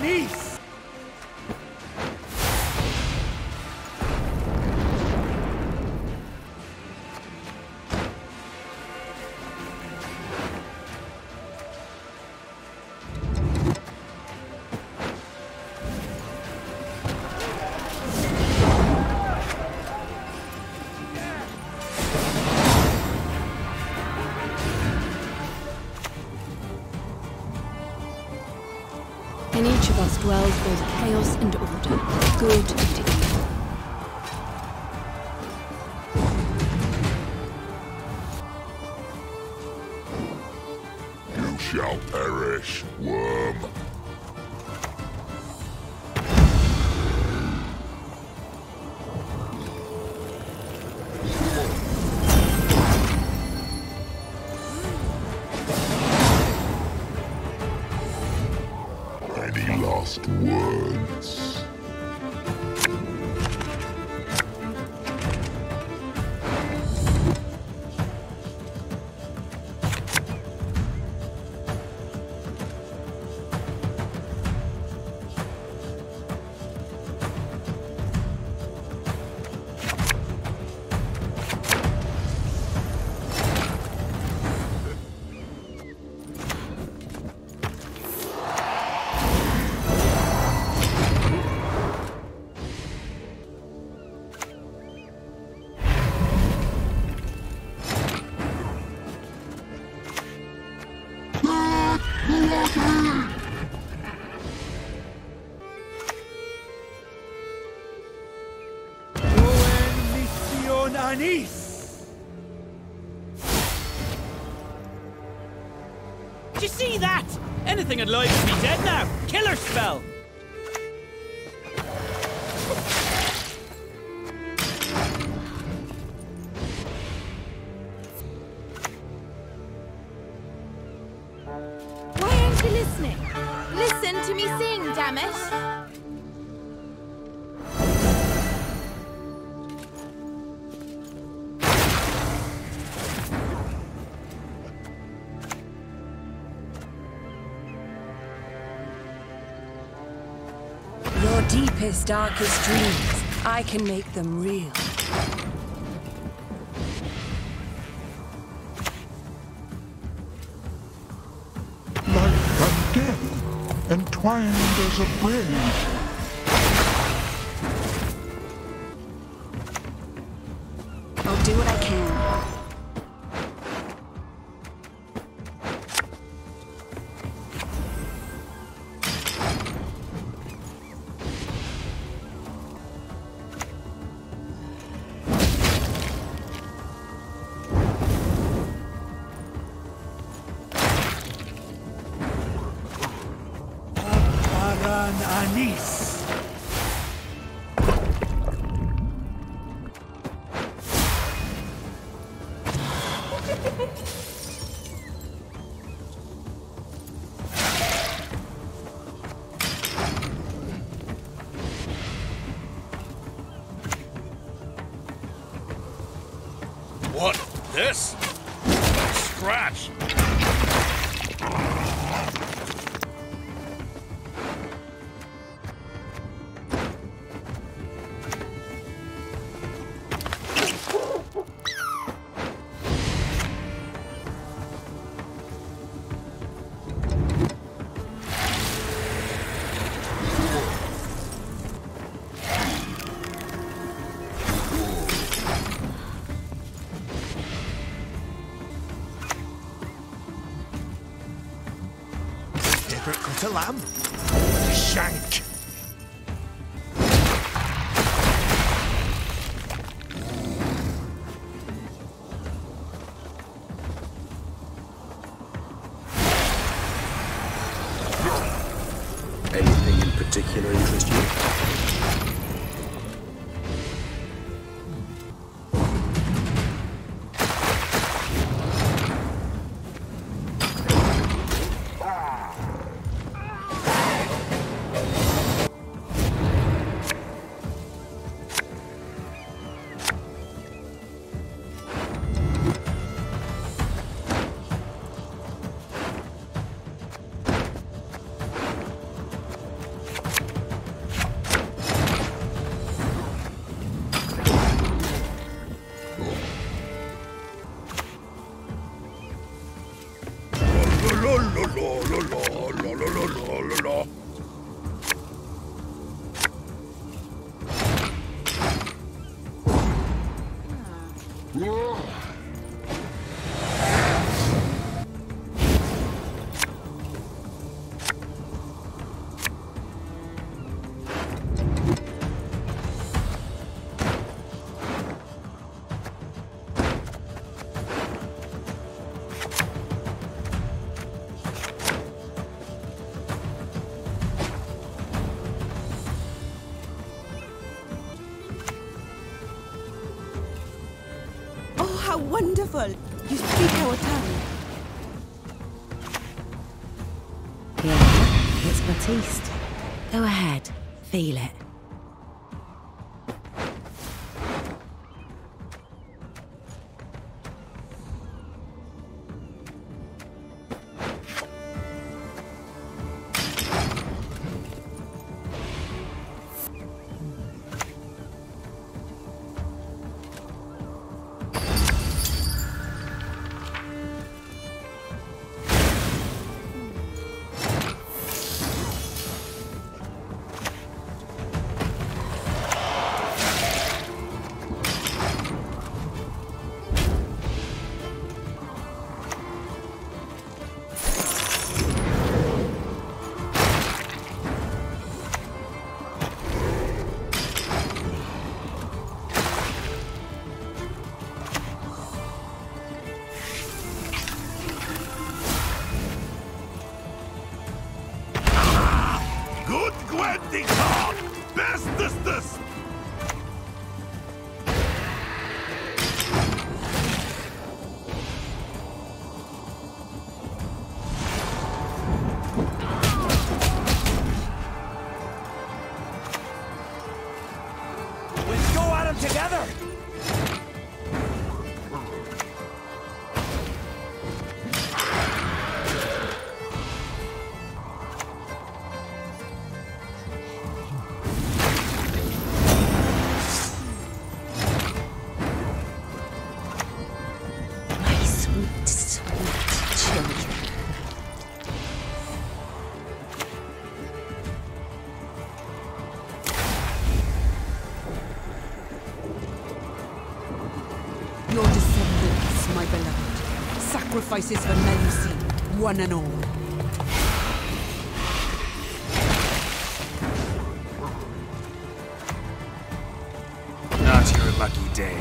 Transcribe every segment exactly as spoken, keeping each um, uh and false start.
Anis! In each of us dwells both chaos and order, good and evil. You shall perish, worm. Last words. Anis! Did you see that? Anything alive would be dead now. Killer spell. Why aren't you listening? Listen to me sing, damn it! Your deepest, darkest dreams, I can make them real. Life and death, entwined as a braid. I'll do what I can. Anis! What? This? Scratch! Cut a lamb. Shank. Anything in particular interest you? La la la la la la la la la la. How wonderful! You speak our tongue. Yeah, it's Batiste. Go ahead, feel it. Good Gwent talk! Bestestes! Let's go at 'em together! Your descendants, my beloved. Sacrifices for Melusi, one and all. Not your lucky day.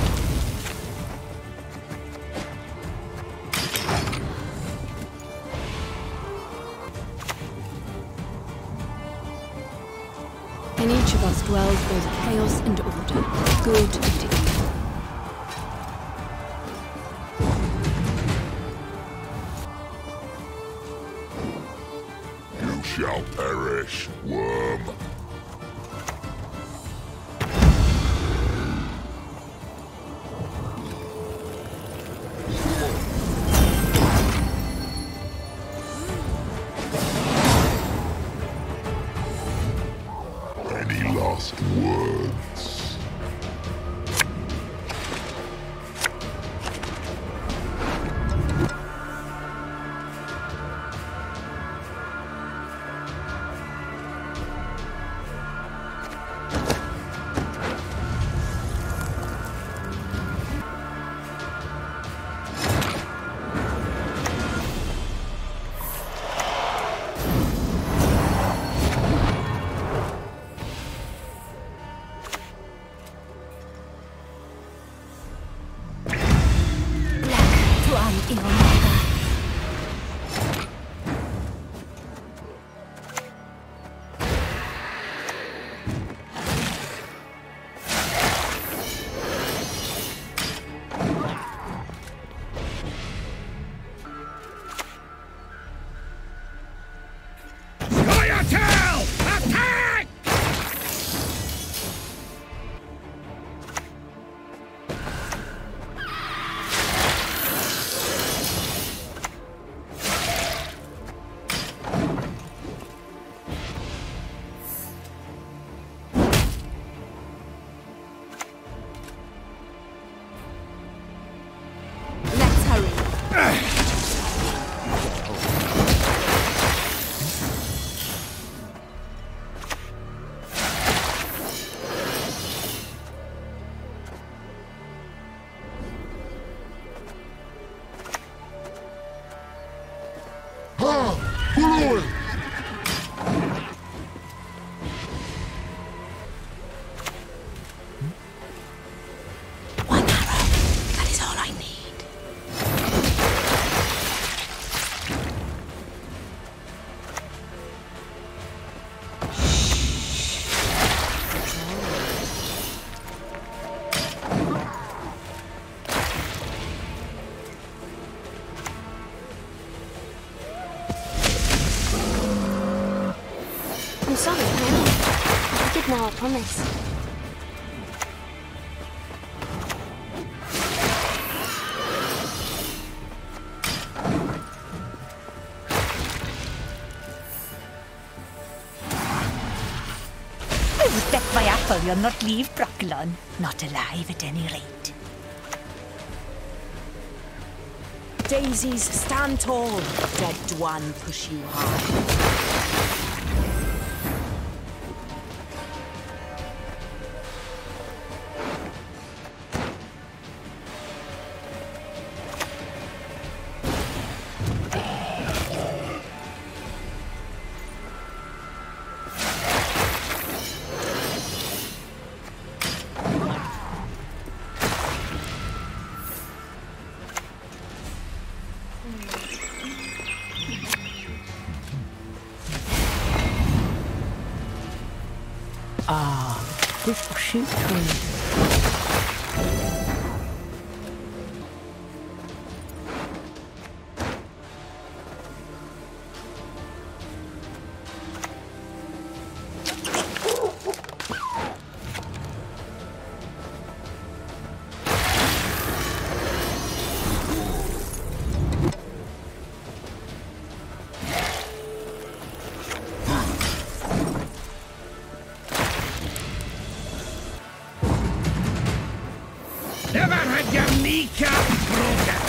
In each of us dwells both chaos and order, good and evil. You shall perish, worm. Any last words? sorry, I know. I did now, I promise. I would bet my apple you'll not leave Brocklon. Not alive at any rate. Daisies, stand tall. Dead Dwan push you hard. Ah, this Shupe. Never had your kneecap broken!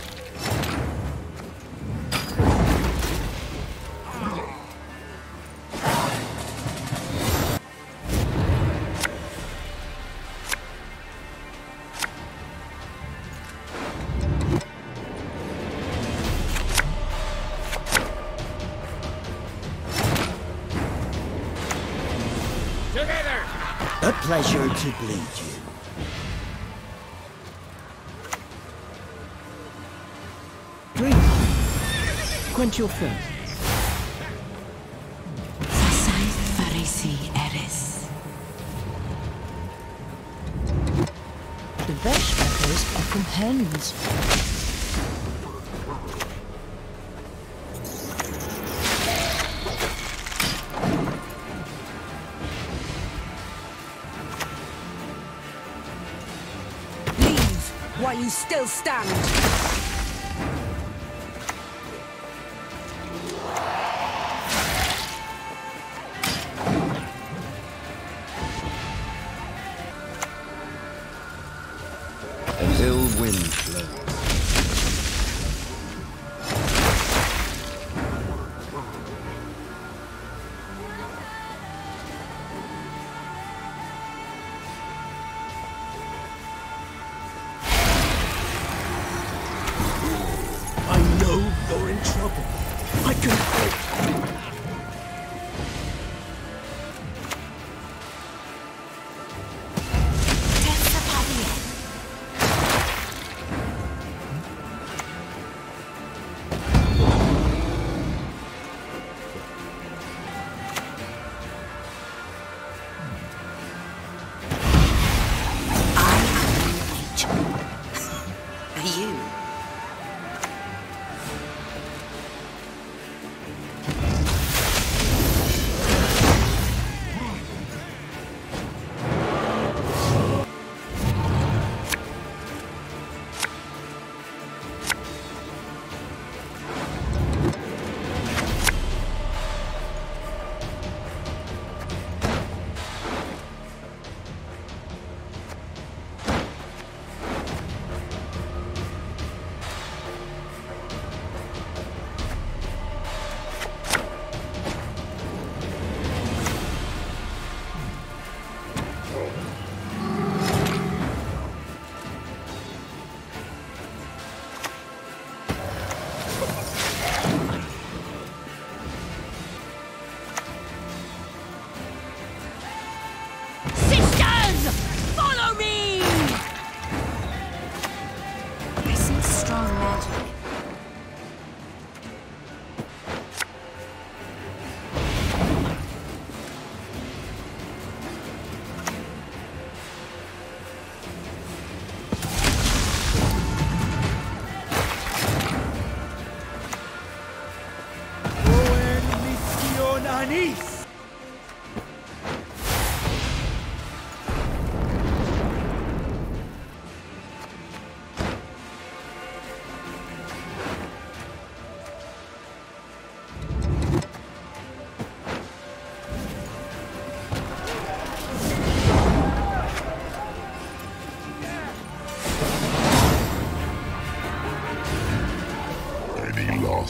Together! A pleasure to bleed you. Drink. Quench your thirst. The vegetables are from hens. Leave while you still stand. An ill wind blows. I know you're in trouble. I can help.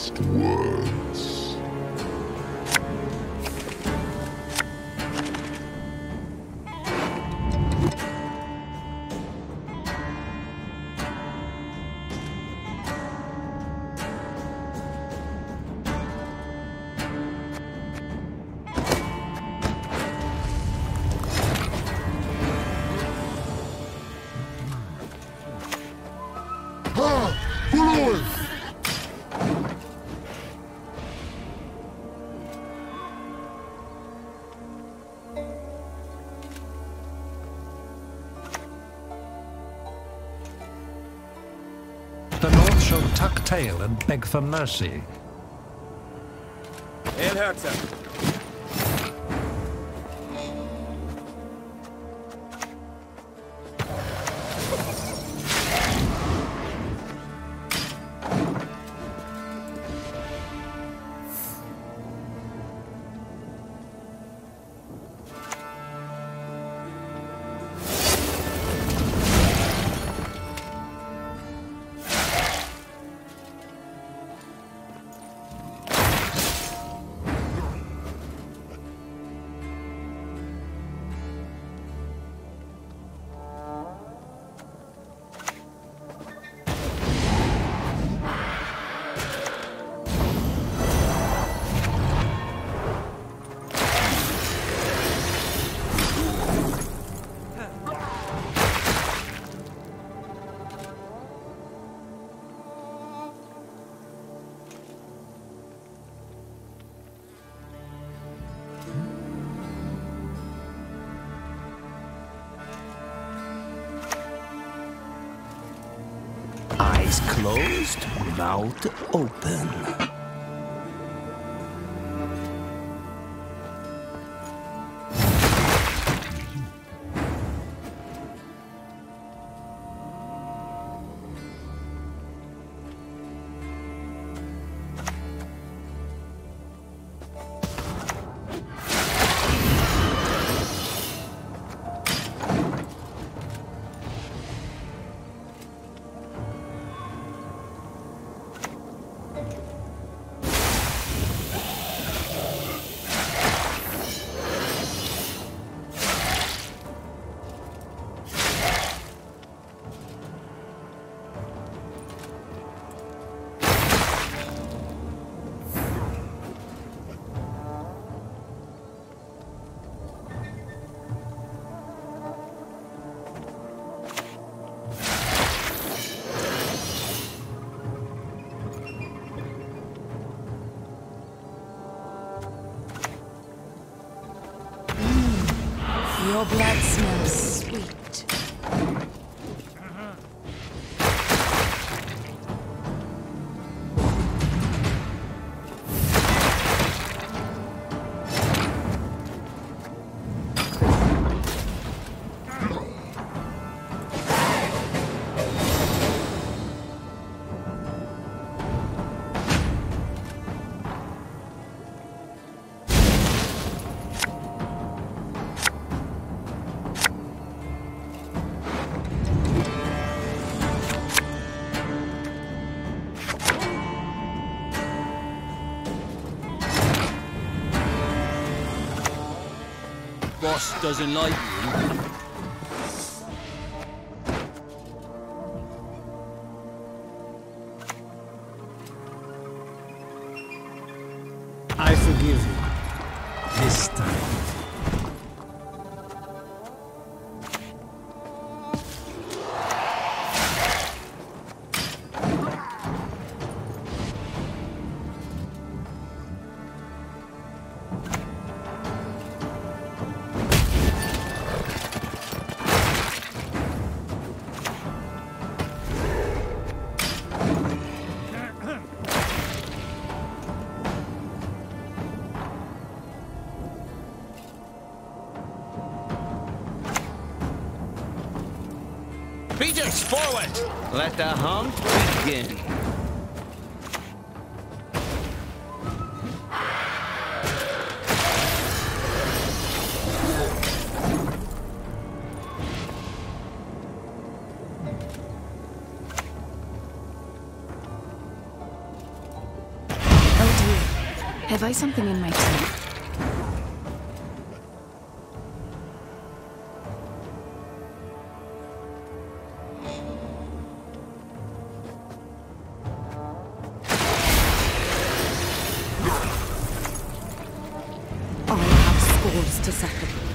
Last words. The North shall tuck tail and beg for mercy. El Herzer. Eyes closed, mouth open. Your blood smells sweet. Boss doesn't like you. I forgive you. This time. Beaters, forward! Let the hunt begin. Have I something in my tea? I have scores to settle.